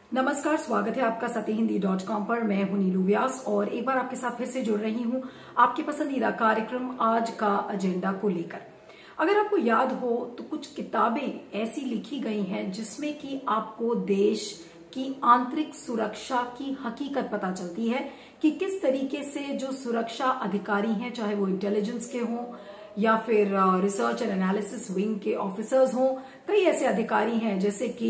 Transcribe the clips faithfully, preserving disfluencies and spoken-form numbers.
नमस्कार, स्वागत है आपका सत्य हिंदी डॉट कॉम पर। मैं हूं नीलू व्यास और एक बार आपके साथ फिर से जुड़ रही हूं आपके पसंदीदा कार्यक्रम आज का एजेंडा को लेकर। अगर आपको याद हो तो कुछ किताबें ऐसी लिखी गई हैं जिसमें कि आपको देश की आंतरिक सुरक्षा की हकीकत पता चलती है कि किस तरीके से जो सुरक्षा अधिकारी हैं, चाहे वो इंटेलिजेंस के हों या फिर रिसर्च एंड एनालिसिस विंग के ऑफिसर्स हों, कई ऐसे अधिकारी हैं जैसे कि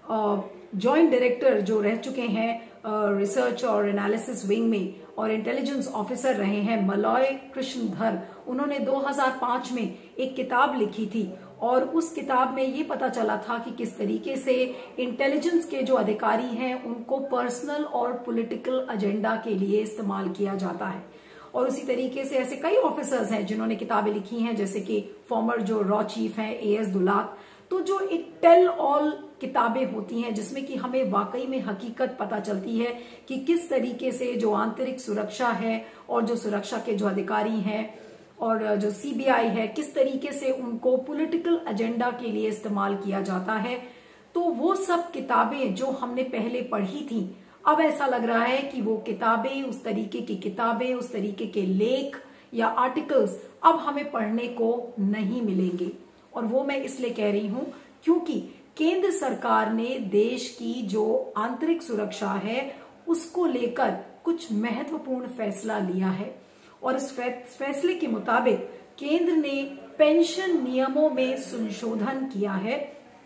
जॉइंट डायरेक्टर जो रह चुके हैं रिसर्च और एनालिसिस विंग में और इंटेलिजेंस ऑफिसर रहे हैं मलॉय कृष्णधर। उन्होंने दो हज़ार पाँच में एक किताब लिखी थी और उस किताब में ये पता चला था कि किस तरीके से इंटेलिजेंस के जो अधिकारी हैं उनको पर्सनल और पॉलिटिकल एजेंडा के लिए इस्तेमाल किया जाता है। और उसी तरीके से ऐसे कई ऑफिसर्स हैं जिन्होंने किताबें लिखी हैं, जैसे कि फॉर्मर जो रॉ चीफ हैं ए एस दुलात। तो जो एक टेल ऑल किताबें होती हैं जिसमें कि हमें वाकई में हकीकत पता चलती है कि किस तरीके से जो आंतरिक सुरक्षा है और जो सुरक्षा के जो अधिकारी हैं और जो सी बी आई है, किस तरीके से उनको पॉलिटिकल एजेंडा के लिए इस्तेमाल किया जाता है। तो वो सब किताबें जो हमने पहले पढ़ी थी, अब ऐसा लग रहा है कि वो किताबें, उस तरीके की किताबें, उस तरीके के लेख या आर्टिकल्स अब हमें पढ़ने को नहीं मिलेंगे। और वो मैं इसलिए कह रही हूं क्योंकि केंद्र सरकार ने देश की जो आंतरिक सुरक्षा है उसको लेकर कुछ महत्वपूर्ण फैसला लिया है। और इस फैसले के मुताबिक केंद्र ने पेंशन नियमों में संशोधन किया है,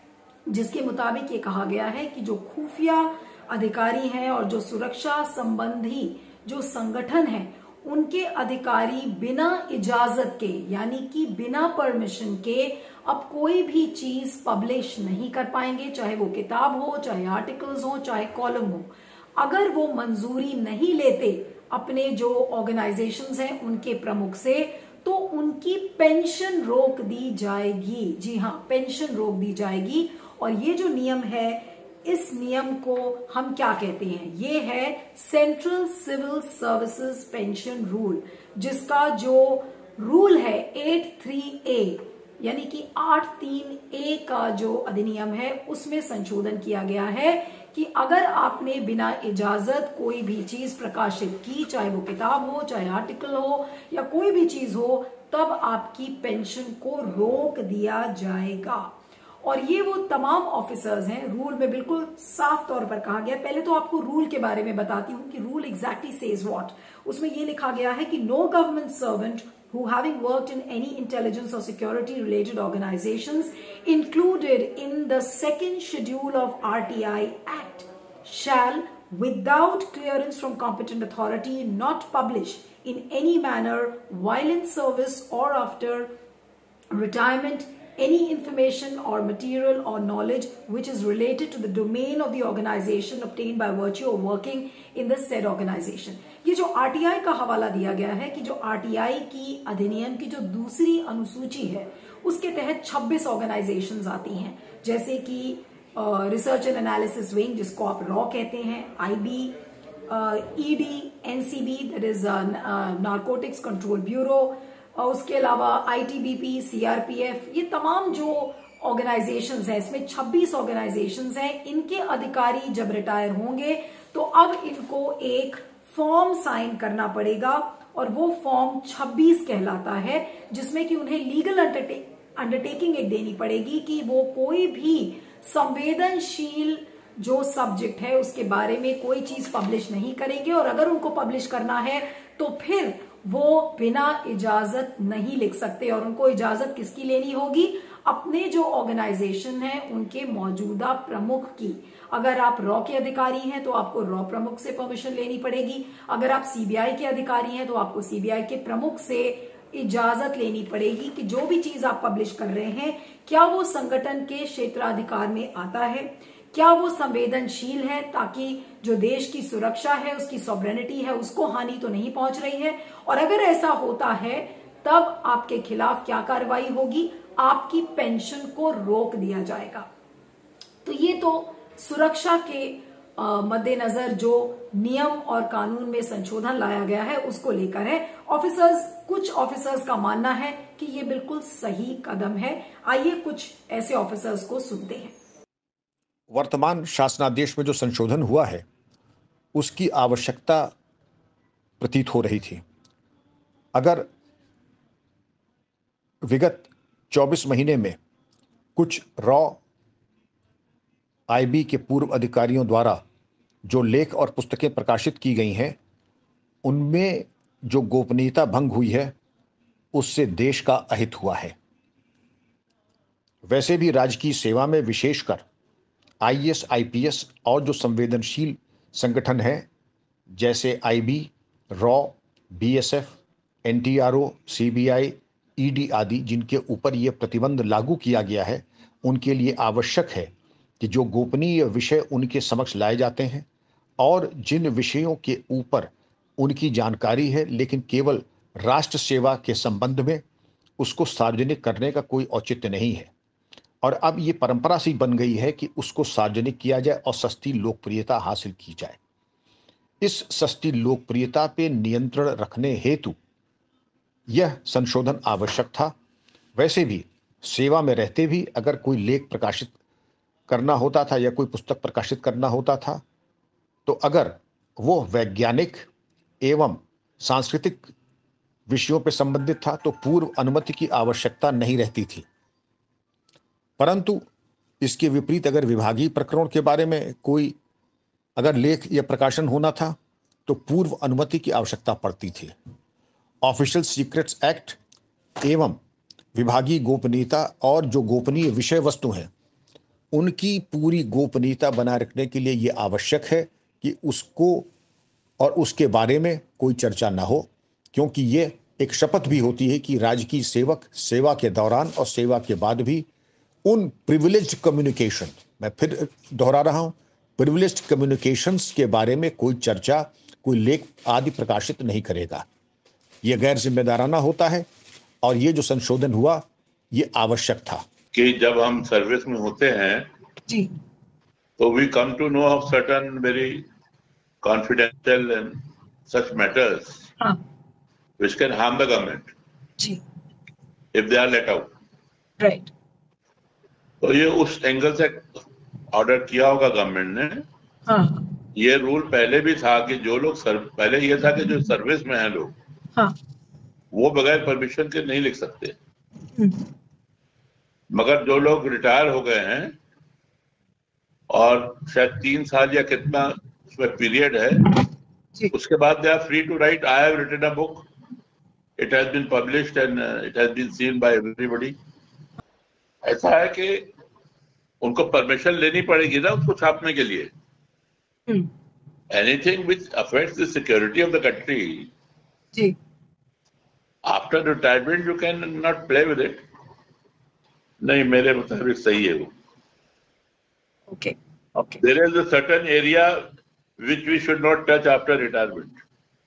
जिसके मुताबिक ये कहा गया है कि जो खुफिया अधिकारी हैं और जो सुरक्षा संबंधी जो संगठन है उनके अधिकारी बिना इजाजत के, यानी कि बिना परमिशन के अब कोई भी चीज पब्लिश नहीं कर पाएंगे, चाहे वो किताब हो, चाहे आर्टिकल्स हो, चाहे कॉलम हो। अगर वो मंजूरी नहीं लेते अपने जो ऑर्गेनाइजेशंस हैं उनके प्रमुख से, तो उनकी पेंशन रोक दी जाएगी। जी हाँ, पेंशन रोक दी जाएगी। और ये जो नियम है, इस नियम को हम क्या कहते हैं? ये है central civil services pension rule, जिसका जो रूल है आठ तीन ए, यानी कि आठ तीन ए का जो अधिनियम है उसमें संशोधन किया गया है कि अगर आपने बिना इजाजत कोई भी चीज प्रकाशित की, चाहे वो किताब हो, चाहे आर्टिकल हो या कोई भी चीज हो, तब आपकी पेंशन को रोक दिया जाएगा। और ये वो तमाम ऑफिसर्स हैं, रूल में बिल्कुल साफ तौर पर कहा गया। पहले तो आपको रूल के बारे में बताती हूं कि रूल एग्जैक्टली सेज व्हाट। उसमें ये लिखा गया है कि no government servant who having worked in any intelligence or security related organizations included in the second schedule of R T I Act shall, without clearance from competent authority, not publish in any manner while in service or after retirement any information or material or knowledge which is related to the domain of the organization obtained by virtue of working in the said organization। ये जो R T I का हवाला दिया गया है कि जो R T I की अधिनियम की जो दूसरी अनुसूची है उसके तहत छब्बीस ऑर्गेनाइजेशंस आती हैं, जैसे कि रिसर्च एंड एनालिसिस विंग जिसको आप रॉ कहते हैं, I B, E D, N C B that is narcotics control bureau, और उसके अलावा I T B P, C R P F, ये तमाम जो ऑर्गेनाइजेशंस हैं, इसमें छब्बीस ऑर्गेनाइजेशंस हैं। इनके अधिकारी जब रिटायर होंगे तो अब इनको एक फॉर्म साइन करना पड़ेगा और वो फॉर्म छब्बीस कहलाता है, जिसमें कि उन्हें लीगल अंडरटेकिंग एक देनी पड़ेगी कि वो कोई भी संवेदनशील जो सब्जेक्ट है उसके बारे में कोई चीज पब्लिश नहीं करेंगे। और अगर उनको पब्लिश करना है तो फिर वो बिना इजाजत नहीं लिख सकते। और उनको इजाजत किसकी लेनी होगी? अपने जो ऑर्गेनाइजेशन है उनके मौजूदा प्रमुख की। अगर आप रॉ के अधिकारी हैं तो आपको रॉ प्रमुख से परमिशन लेनी पड़ेगी। अगर आप सी बी आई के अधिकारी हैं तो आपको सी बी आई के प्रमुख से इजाजत लेनी पड़ेगी कि जो भी चीज आप पब्लिश कर रहे हैं, क्या वो संगठन के क्षेत्राधिकार में आता है, क्या वो संवेदनशील है, ताकि जो देश की सुरक्षा है, उसकी सॉवरेनिटी है, उसको हानि तो नहीं पहुंच रही है। और अगर ऐसा होता है तब आपके खिलाफ क्या कार्रवाई होगी? आपकी पेंशन को रोक दिया जाएगा। तो ये तो सुरक्षा के मद्देनजर जो नियम और कानून में संशोधन लाया गया है उसको लेकर है। ऑफिसर्स, कुछ ऑफिसर्स का मानना है कि ये बिल्कुल सही कदम है। आइए कुछ ऐसे ऑफिसर्स को सुनते हैं। वर्तमान शासनादेश में जो संशोधन हुआ है उसकी आवश्यकता प्रतीत हो रही थी। अगर विगत चौबीस महीने में कुछ रॉ आईबी के पूर्व अधिकारियों द्वारा जो लेख और पुस्तकें प्रकाशित की गई हैं, उनमें जो गोपनीयता भंग हुई है उससे देश का अहित हुआ है। वैसे भी राजकीय सेवा में विशेषकर आईएएस, आईपीएस और जो संवेदनशील संगठन हैं जैसे आईबी, रॉ, बीएसएफ, एनटीआरओ, सीबीआई, ईडी आदि, जिनके ऊपर यह प्रतिबंध लागू किया गया है, उनके लिए आवश्यक है कि जो गोपनीय विषय उनके समक्ष लाए जाते हैं और जिन विषयों के ऊपर उनकी जानकारी है लेकिन केवल राष्ट्र सेवा के संबंध में, उसको सार्वजनिक करने का कोई औचित्य नहीं है। और अब ये परंपरा सी बन गई है कि उसको सार्वजनिक किया जाए और सस्ती लोकप्रियता हासिल की जाए। इस सस्ती लोकप्रियता पे नियंत्रण रखने हेतु यह संशोधन आवश्यक था। वैसे भी सेवा में रहते भी अगर कोई लेख प्रकाशित करना होता था या कोई पुस्तक प्रकाशित करना होता था, तो अगर वो वैज्ञानिक एवं सांस्कृतिक विषयों पर संबंधित था तो पूर्व अनुमति की आवश्यकता नहीं रहती थी। परंतु इसके विपरीत अगर विभागीय प्रकरणों के बारे में कोई अगर लेख या प्रकाशन होना था तो पूर्व अनुमति की आवश्यकता पड़ती थी। ऑफिशियल सीक्रेट्स एक्ट एवं विभागीय गोपनीयता और जो गोपनीय विषय वस्तु हैं उनकी पूरी गोपनीयता बनाए रखने के लिए ये आवश्यक है कि उसको और उसके बारे में कोई चर्चा ना हो, क्योंकि ये एक शपथ भी होती है कि राजकीय सेवक सेवा के दौरान और सेवा के बाद भी उन प्रिविलेज्ड कम्युनिकेशन, मैं फिर दोहरा रहा हूं, प्रिविलेज्ड कम्युनिकेशंस के बारे में कोई चर्चा, कोई लेख आदि प्रकाशित नहीं करेगा। यह गैर जिम्मेदाराना होता है और ये जो संशोधन हुआ ये आवश्यक था कि जब हम सर्विस में होते हैं जी, तो we come to know of certain very confidential and such matters which can harm the government जी, if they are let out, right. तो ये उस एंगल से ऑर्डर किया होगा गवर्नमेंट ने। हाँ, ये रूल पहले भी था कि जो लोग सर्व, पहले ये था कि जो सर्विस में हैं लोग, हाँ, वो बगैर परमिशन के नहीं लिख सकते। मगर जो लोग रिटायर हो गए हैं और शायद तीन साल या कितना उसमें पीरियड है, उसके बाद they are free to write, I have written a book, it has been published and it has been seen by everybody. ऐसा है कि उनको परमिशन लेनी पड़ेगी ना उसको छापने के लिए। Anything which affects the security of the country, जी, after retirement you can not play with it. नहीं, मेरे मुताबिक सही है वो। Okay okay there is a certain area which we should not touch after retirement.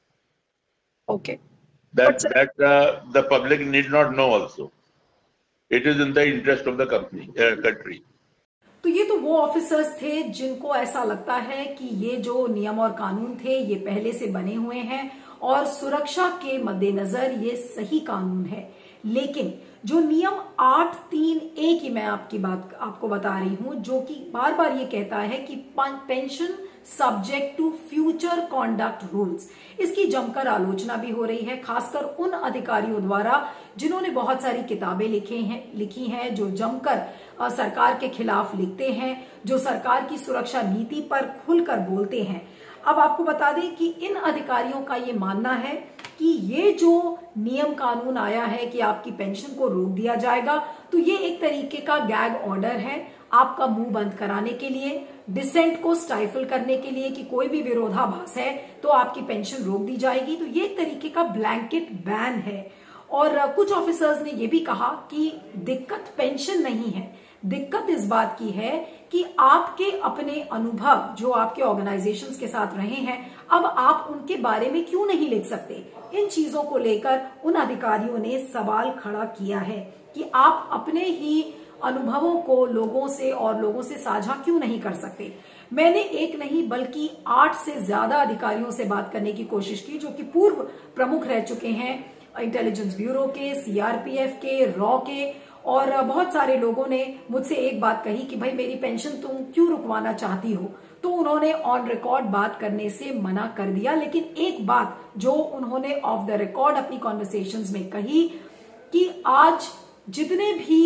Okay. That But, that uh, the public need not know also. It is in the interest of the company, uh, country. तो ये तो वो officers थे जिनको ऐसा लगता है कि ये जो नियम और कानून थे ये पहले से बने हुए हैं और सुरक्षा के मद्देनजर ये सही कानून है। लेकिन जो नियम आठ तीन ए की मैं आपकी बात आपको बता रही हूं, जो कि बार बार ये कहता है कि pension subject to future conduct rules, इसकी जमकर आलोचना भी हो रही है, खासकर उन अधिकारियों द्वारा जिन्होंने बहुत सारी किताबें लिखे हैं लिखी हैं, जो जमकर सरकार के खिलाफ लिखते हैं, जो सरकार की सुरक्षा नीति पर खुलकर बोलते हैं। अब आपको बता दें कि इन अधिकारियों का ये मानना है कि ये जो नियम कानून आया है कि आपकी पेंशन को रोक दिया जाएगा, तो ये एक तरीके का गैग ऑर्डर है आपका मुंह बंद कराने के लिए, डिसेंट को स्टाइफल करने के लिए कि कोई भी विरोधाभास है तो आपकी पेंशन रोक दी जाएगी। तो ये एक तरीके का ब्लैंकेट बैन है। और कुछ ऑफिसर्स ने यह भी कहा कि दिक्कत पेंशन नहीं है, दिक्कत इस बात की है कि आपके अपने अनुभव जो आपके ऑर्गेनाइजेशंस के साथ रहे हैं, अब आप उनके बारे में क्यों नहीं लिख सकते। इन चीजों को लेकर उन अधिकारियों ने सवाल खड़ा किया है कि आप अपने ही अनुभवों को लोगों से और लोगों से साझा क्यों नहीं कर सकते। मैंने एक नहीं बल्कि आठ से ज्यादा अधिकारियों से बात करने की कोशिश की, जो कि पूर्व प्रमुख रह चुके हैं इंटेलिजेंस ब्यूरो के, सीआरपीएफ के, रॉ के, और बहुत सारे लोगों ने मुझसे एक बात कही कि भाई मेरी पेंशन तुम क्यों रुकवाना चाहती हो, तो उन्होंने ऑन रिकॉर्ड बात करने से मना कर दिया। लेकिन एक बात जो उन्होंने ऑफ द रिकॉर्ड अपनी कॉन्वर्सेशंस में कही कि आज जितने भी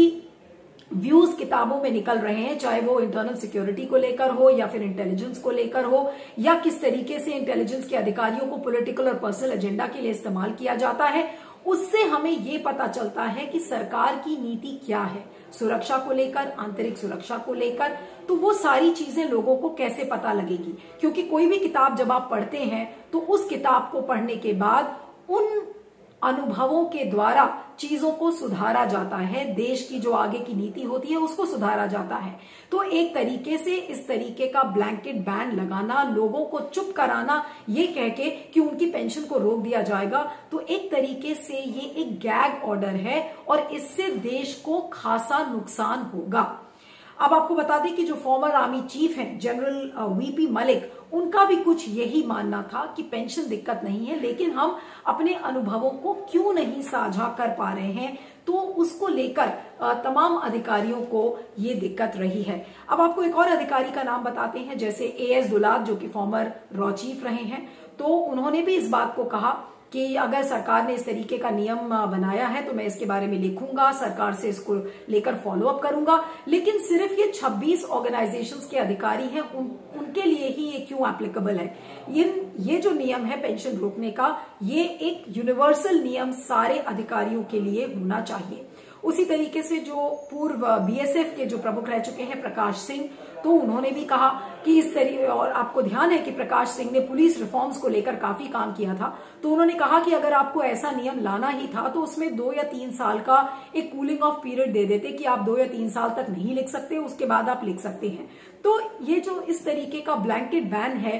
व्यूज किताबों में निकल रहे हैं, चाहे वो इंटरनल सिक्योरिटी को लेकर हो या फिर इंटेलिजेंस को लेकर हो, या किस तरीके से इंटेलिजेंस के अधिकारियों को पॉलिटिकल और पर्सनल एजेंडा के लिए इस्तेमाल किया जाता है, उससे हमें ये पता चलता है कि सरकार की नीति क्या है सुरक्षा को लेकर, आंतरिक सुरक्षा को लेकर। तो वो सारी चीजें लोगों को कैसे पता लगेगी, क्योंकि कोई भी किताब जब आप पढ़ते हैं तो उस किताब को पढ़ने के बाद उन अनुभवों के द्वारा चीजों को सुधारा जाता है, देश की जो आगे की नीति होती है उसको सुधारा जाता है। तो एक तरीके से इस तरीके का ब्लैंकेट बैन लगाना, लोगों को चुप कराना, ये कह के कि उनकी पेंशन को रोक दिया जाएगा, तो एक तरीके से ये एक गैग ऑर्डर है और इससे देश को खासा नुकसान होगा। अब आपको बता दें कि जो फॉर्मर आर्मी चीफ हैं जनरल वीपी मलिक, उनका भी कुछ यही मानना था कि पेंशन दिक्कत नहीं है, लेकिन हम अपने अनुभवों को क्यों नहीं साझा कर पा रहे हैं, तो उसको लेकर तमाम अधिकारियों को ये दिक्कत रही है। अब आपको एक और अधिकारी का नाम बताते हैं, जैसे ए एस दुलात जो कि फॉर्मर रॉ चीफ रहे हैं, तो उन्होंने भी इस बात को कहा कि अगर सरकार ने इस तरीके का नियम बनाया है तो मैं इसके बारे में लिखूंगा, सरकार से इसको लेकर फॉलो अप करूंगा। लेकिन सिर्फ ये छब्बीस ऑर्गेनाइजेशंस के अधिकारी हैं, उन, उनके लिए ही ये क्यों एप्लीकेबल है? ये ये जो नियम है पेंशन रोकने का, ये एक यूनिवर्सल नियम सारे अधिकारियों के लिए होना चाहिए। उसी तरीके से जो पूर्व बी एस एफ के जो प्रमुख रह चुके हैं प्रकाश सिंह, तो उन्होंने भी कहा कि इस तरीके, और आपको ध्यान है कि प्रकाश सिंह ने पुलिस रिफॉर्म्स को लेकर काफी काम किया था, तो उन्होंने कहा कि अगर आपको ऐसा नियम लाना ही था तो उसमें दो या तीन साल का एक कूलिंग ऑफ पीरियड दे देते कि आप दो या तीन साल तक नहीं लिख सकते, उसके बाद आप लिख सकते हैं। तो ये जो इस तरीके का ब्लैंकेट बैन है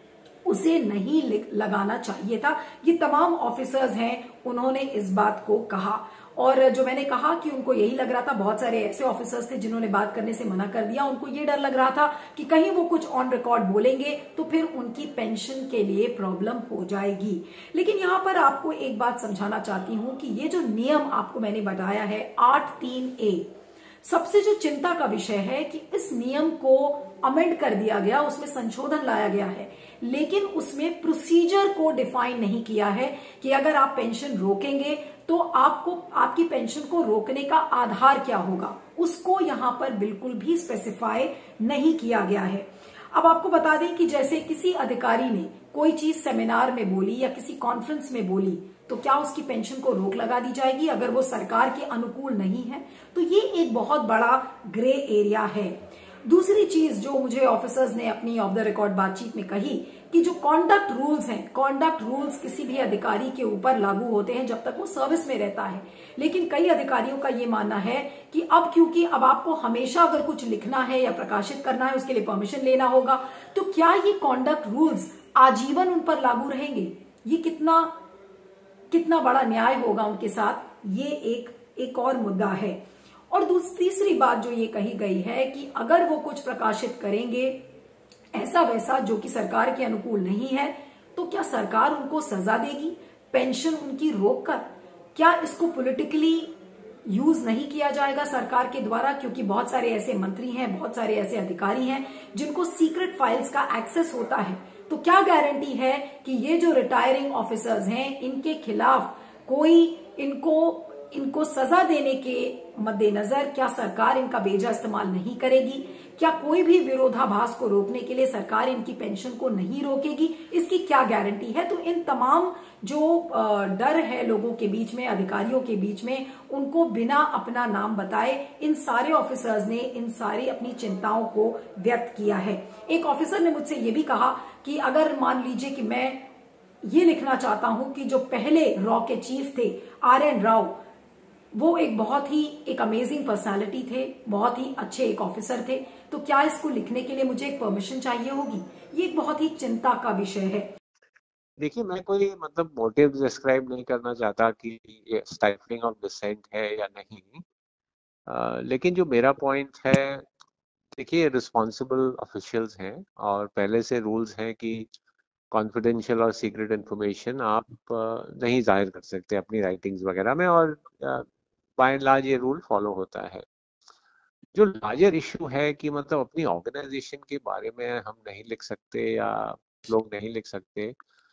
उसे नहीं लगाना चाहिए था। ये तमाम ऑफिसर्स हैं, उन्होंने इस बात को कहा। और जो मैंने कहा कि उनको यही लग रहा था, बहुत सारे ऐसे ऑफिसर्स थे जिन्होंने बात करने से मना कर दिया, उनको ये डर लग रहा था कि कहीं वो कुछ ऑन रिकॉर्ड बोलेंगे तो फिर उनकी पेंशन के लिए प्रॉब्लम हो जाएगी। लेकिन यहाँ पर आपको एक बात समझाना चाहती हूँ कि ये जो नियम आपको मैंने बताया है आठ तीन ए, सबसे जो चिंता का विषय है कि इस नियम को अमेंड कर दिया गया, उसमें संशोधन लाया गया है, लेकिन उसमें प्रोसीजर को डिफाइन नहीं किया है कि अगर आप पेंशन रोकेंगे तो आपको आपकी पेंशन को रोकने का आधार क्या होगा, उसको यहां पर बिल्कुल भी स्पेसिफाई नहीं किया गया है। अब आपको बता दें कि जैसे किसी अधिकारी ने कोई चीज सेमिनार में बोली या किसी कॉन्फ्रेंस में बोली, तो क्या उसकी पेंशन को रोक लगा दी जाएगी अगर वो सरकार के अनुकूल नहीं है? तो ये एक बहुत बड़ा ग्रे एरिया है। दूसरी चीज जो मुझे ऑफिसर्स ने अपनी ऑफ द रिकॉर्ड बातचीत में कही कि जो कॉन्डक्ट रूल्स हैं, कॉन्डक्ट रूल्स किसी भी अधिकारी के ऊपर लागू होते हैं जब तक वो सर्विस में रहता है। लेकिन कई अधिकारियों का ये मानना है कि अब क्योंकि अब आपको हमेशा अगर कुछ लिखना है या प्रकाशित करना है उसके लिए परमिशन लेना होगा, तो क्या ये कॉन्डक्ट रूल्स आजीवन उन पर लागू रहेंगे? ये कितना कितना बड़ा न्याय होगा उनके साथ, ये एक एक और मुद्दा है। और तीसरी बात जो ये कही गई है कि अगर वो कुछ प्रकाशित करेंगे ऐसा वैसा जो कि सरकार के अनुकूल नहीं है, तो क्या सरकार उनको सजा देगी पेंशन उनकी रोक कर? क्या इसको पॉलिटिकली यूज नहीं किया जाएगा सरकार के द्वारा? क्योंकि बहुत सारे ऐसे मंत्री हैं, बहुत सारे ऐसे अधिकारी हैं जिनको सीक्रेट फाइल्स का एक्सेस होता है। तो क्या गारंटी है कि ये जो रिटायरिंग ऑफिसर्स हैं इनके खिलाफ कोई इनको इनको सजा देने के मद्देनजर क्या सरकार इनका बेजा इस्तेमाल नहीं करेगी? क्या कोई भी विरोधाभास को रोकने के लिए सरकार इनकी पेंशन को नहीं रोकेगी? इसकी क्या गारंटी है? तो इन तमाम जो डर है लोगों के बीच में, अधिकारियों के बीच में, उनको बिना अपना नाम बताए इन सारे ऑफिसर्स ने इन सारी अपनी चिंताओं को व्यक्त किया है। एक ऑफिसर ने मुझसे ये भी कहा कि अगर मान लीजिए कि मैं ये लिखना चाहता हूं कि जो पहले रॉ के चीफ थे आर एन राव, वो एक बहुत ही एक अमेजिंग पर्सनालिटी थे, बहुत ही अच्छे एक ऑफिसर थे, तो क्या इसको लिखने के लिए मुझे एक परमिशन चाहिए होगी? ये एक बहुत ही चिंता का विषय है। देखिए, मैं कोई मतलब मोटिव डिस्क्राइब नहीं करना चाहता कि ये स्टाइफलिंग ऑफ डिसेंट है या नहीं, आ, लेकिन जो मेरा पॉइंट है, देखिए रिस्पॉन्सिबल ऑफिशियल्स हैं और पहले से रूल्स हैं कि कॉन्फिडेंशियल और सीक्रेट इन्फॉर्मेशन आप नहीं जाहिर कर सकते अपनी राइटिंग्स वगैरह में। और बाय एंड लार्ज ये रूल फॉलो होता है। जो लार्जर इशू है कि मतलब अपनी ऑर्गेनाइजेशन के बारे में हम नहीं लिख सकते या लोग नहीं लिख सकते,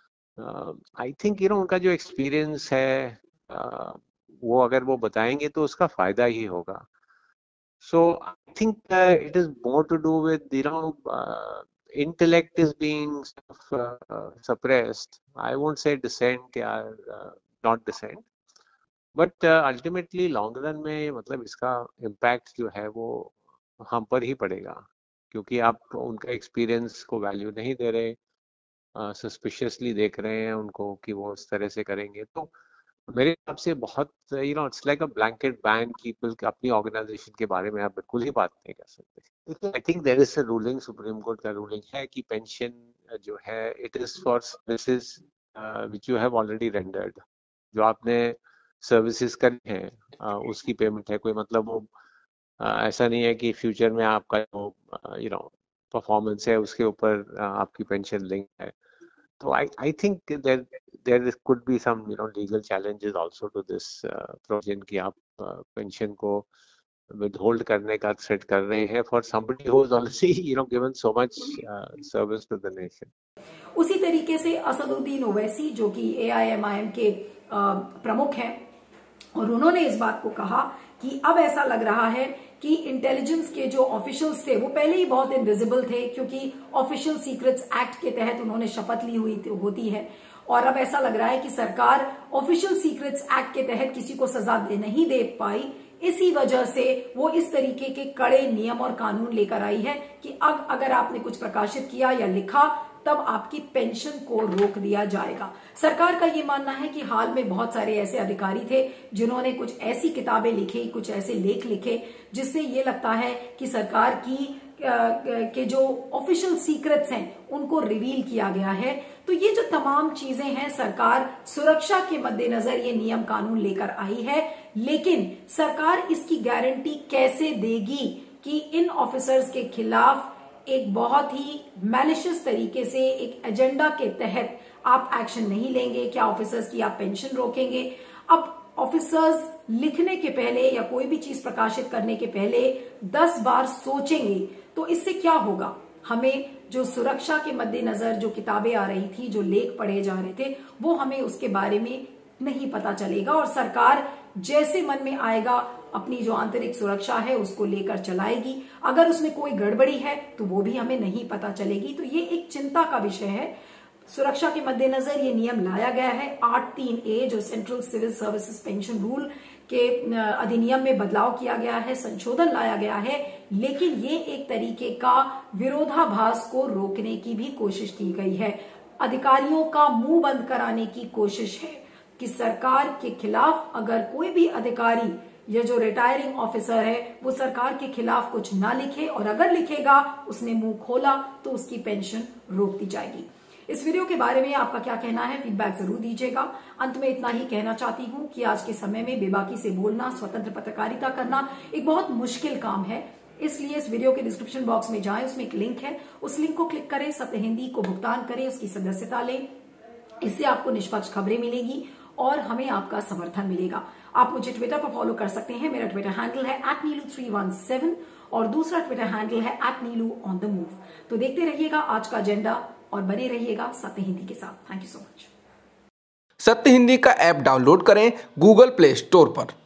आई थिंक यू नो उनका जो एक्सपीरियंस है uh, वो अगर वो बताएंगे तो उसका फायदा ही होगा। So I think it is more to do with you know intellect is being uh, suppressed. I won't say dissent या uh, not dissent, but ultimately long run में मतलब इसका इम्पैक्ट जो है वो हम पर ही पड़ेगा, क्योंकि आप उनका एक्सपीरियंस को वैल्यू नहीं दे रहे, सस्पिशियसली uh, देख रहे हैं उनको कि वो इस तरह से करेंगे। तो मेरे हिसाब से बहुत you know it's like a blanket ban की अपनी ऑर्गेनाइजेशन के बारे में आप बिल्कुल ही बात नहीं कर सकते। I think there is a ruling, supreme court का रूलिंग है कि पेंशन जो है it is for services which you have already rendered. जो आपने सर्विसेज करी हैं uh, उसकी पेमेंट है, कोई मतलब वो uh, ऐसा नहीं है कि फ्यूचर में आपका जो यू नो परफॉर्मेंस है उसके ऊपर uh, आपकी पेंशन लिंक है। तो I I think there there could be some you know legal challenges also to this provision कि आप पेंशन को विदहोल्ड करने का थ्रेट कर रहे हैं for somebody who is already you know given so much service to the nation. उसी तरीके से असदुद्दीन ओवैसी जो कि ए आई एम आई एम के प्रमुख हैं, और उन्होंने इस बात को कहा कि अब ऐसा लग रहा है कि इंटेलिजेंस के जो ऑफिशियल्स थे वो पहले ही बहुत इनविजिबल थे, क्योंकि ऑफिशियल सीक्रेट्स एक्ट के तहत उन्होंने शपथ ली हुई होती है, और अब ऐसा लग रहा है कि सरकार ऑफिशियल सीक्रेट्स एक्ट के तहत किसी को सजा दे नहीं दे पाई। इसी वजह से वो इस तरीके के कड़े नियम और कानून लेकर आई है कि अब अगर आपने कुछ प्रकाशित किया या लिखा तब आपकी पेंशन को रोक दिया जाएगा। सरकार का ये मानना है कि हाल में बहुत सारे ऐसे अधिकारी थे जिन्होंने कुछ ऐसी किताबें लिखी, कुछ ऐसे लेख लिखे जिससे ये लगता है कि सरकार की के जो ऑफिशियल सीक्रेट्स हैं उनको रिवील किया गया है। तो ये जो तमाम चीजें हैं, सरकार सुरक्षा के मद्देनजर ये नियम कानून लेकर आई है, लेकिन सरकार इसकी गारंटी कैसे देगी कि इन ऑफिसर्स के खिलाफ एक बहुत ही मैलिशियस तरीके से एक एजेंडा के तहत आप एक्शन नहीं लेंगे? क्या ऑफिसर्स की आप पेंशन रोकेंगे? अब ऑफिसर्स लिखने के पहले या कोई भी चीज प्रकाशित करने के पहले दस बार सोचेंगे, तो इससे क्या होगा? हमें जो सुरक्षा के मद्देनजर जो किताबें आ रही थी, जो लेख पढ़े जा रहे थे, वो हमें उसके बारे में नहीं पता चलेगा, और सरकार जैसे मन में आएगा अपनी जो आंतरिक सुरक्षा है उसको लेकर चलाएगी। अगर उसमें कोई गड़बड़ी है तो वो भी हमें नहीं पता चलेगी। तो ये एक चिंता का विषय है। सुरक्षा के मद्देनजर ये नियम लाया गया है। आठ तीन ए जो central civil services pension rule के अधिनियम में बदलाव किया गया है, संशोधन लाया गया है, लेकिन ये एक तरीके का विरोधाभास को रोकने की भी कोशिश की गई है। अधिकारियों का मुंह बंद कराने की कोशिश है कि सरकार के खिलाफ अगर कोई भी अधिकारी या जो रिटायरिंग ऑफिसर है वो सरकार के खिलाफ कुछ ना लिखे, और अगर लिखेगा, उसने मुंह खोला, तो उसकी पेंशन रोक दी जाएगी। इस वीडियो के बारे में आपका क्या कहना है? फीडबैक जरूर दीजिएगा। अंत में इतना ही कहना चाहती हूं कि आज के समय में बेबाकी से बोलना, स्वतंत्र पत्रकारिता करना एक बहुत मुश्किल काम है। इसलिए इस वीडियो के डिस्क्रिप्शन बॉक्स में जाएं, उसमें एक लिंक है, उस लिंक को क्लिक करें, सत्य हिंदी को भुगतान करें, उसकी सदस्यता लें। इससे आपको निष्पक्ष खबरें मिलेगी और हमें आपका समर्थन मिलेगा। आप मुझे ट्विटर पर फॉलो कर सकते हैं। मेरा ट्विटर हैंडल है at Neelu three one seven और दूसरा ट्विटर हैंडल है at Neelu on the move. तो देखते रहिएगा आज का एजेंडा और बने रहिएगा सत्य हिंदी के साथ। Thank you so much. Satya Hindi का ऐप डाउनलोड करें गूगल प्ले स्टोर पर।